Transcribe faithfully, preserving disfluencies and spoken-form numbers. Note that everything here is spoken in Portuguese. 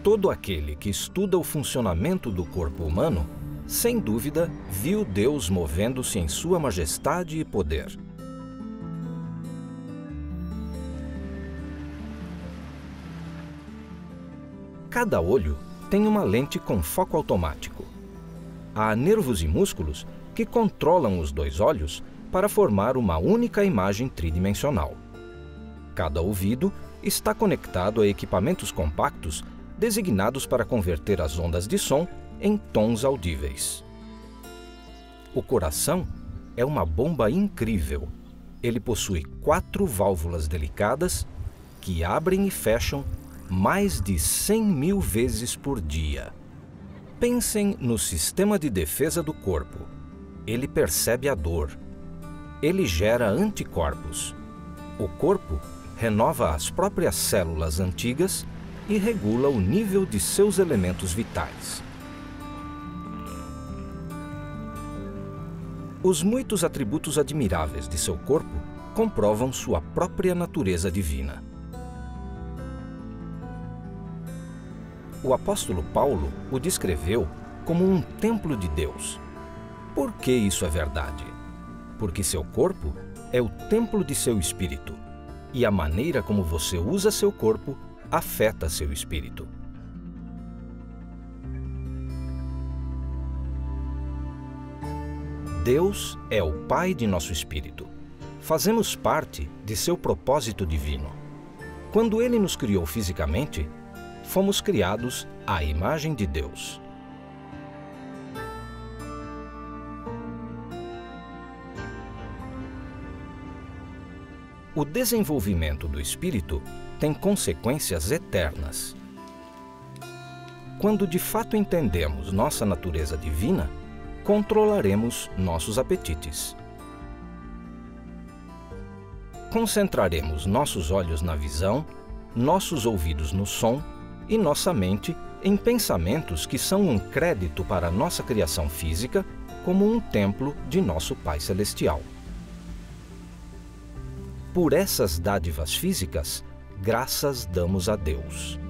Todo aquele que estuda o funcionamento do corpo humano, sem dúvida, viu Deus movendo-se em sua majestade e poder. Cada olho tem uma lente com foco automático. Há nervos e músculos que controlam os dois olhos para formar uma única imagem tridimensional. Cada ouvido está conectado a equipamentos compactos designados para converter as ondas de som em tons audíveis. O coração é uma bomba incrível. Ele possui quatro válvulas delicadas que abrem e fecham mais de cem mil vezes por dia. Pensem no sistema de defesa do corpo. Ele percebe a dor. Ele gera anticorpos. O corpo renova as próprias células antigas e regula o nível de seus elementos vitais. Os muitos atributos admiráveis de seu corpo comprovam sua própria natureza divina. O apóstolo Paulo o descreveu como um templo de Deus. Por que isso é verdade? Porque seu corpo é o templo de seu espírito, e a maneira como você usa seu corpo afeta seu espírito. Deus é o Pai de nosso espírito. Fazemos parte de seu propósito divino. Quando Ele nos criou fisicamente, fomos criados à imagem de Deus. O desenvolvimento do espírito tem consequências eternas. Quando de fato entendemos nossa natureza divina, controlaremos nossos apetites. Concentraremos nossos olhos na visão, nossos ouvidos no som e nossa mente em pensamentos que são um crédito para nossa criação física, como um templo de nosso Pai Celestial. Por essas dádivas físicas, graças damos a Deus.